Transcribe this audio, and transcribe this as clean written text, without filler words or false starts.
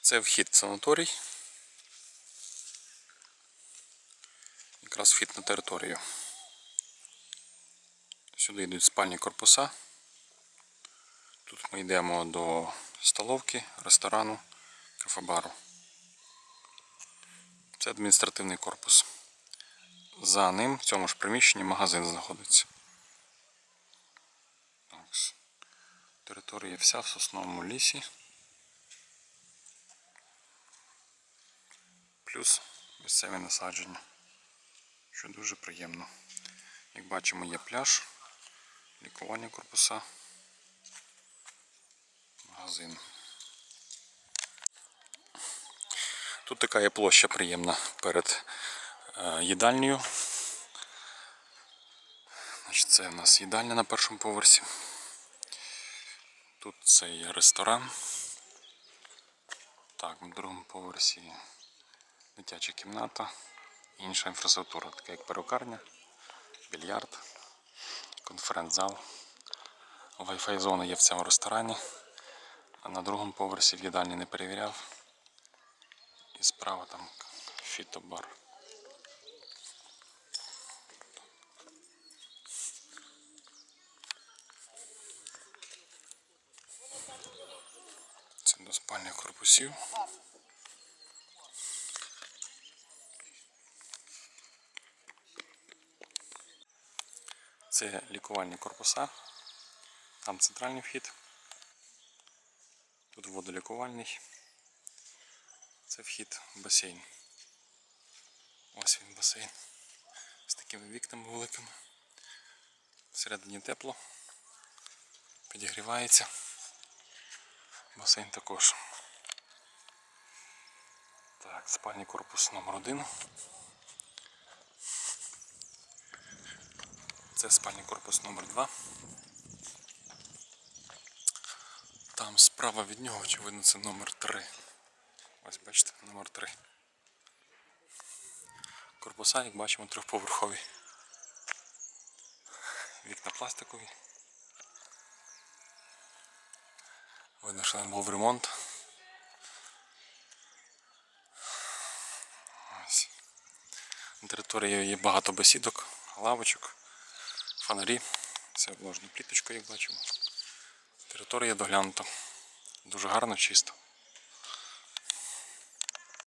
Це вхід в санаторій. Якраз вхід на територію. Сюди йдуть спальні корпуса. Тут ми йдемо до столовки, ресторану, кафе-бару. Це адміністративний корпус. За ним в цьому ж приміщенні магазин знаходиться. Територія вся в сосновому лісі. Плюс місцеві насадження, що дуже приємно. Як бачимо, є пляж, лікувальні корпуса, магазин. Тут така є площа приємна перед їдальнею. Це у нас їдальня на першому поверсі. Тут це є ресторан. Так, на другому поверсі дитяча кімната, інша інфраструктура, така як перукарня, більярд, конференц-зал. Wi-Fi зона є в цьому ресторані, а на другому поверсі в їдальні не перевіряв. І справа там фітобар. Це до спальних корпусів. Це лікувальні корпуса. Там центральний вхід. Тут водолікувальний. Це вхід в басейн. Ось він басейн. З такими вікнами великими. Всередині тепло. Підігрівається. Басейн також. Так, спальний корпус номер 1. Це спальний корпус номер 2. Там справа від нього, очевидно, це номер 3. Ось бачите, номер 3. Корпуса, як бачимо, трьохповерхові. Вікна пластикові. Видно, що там був ремонт. Ось. На території є багато бесідок, лавочок, фонарі. Це обложено пліточкою, як бачимо. Територія доглянута. Дуже гарно, чисто.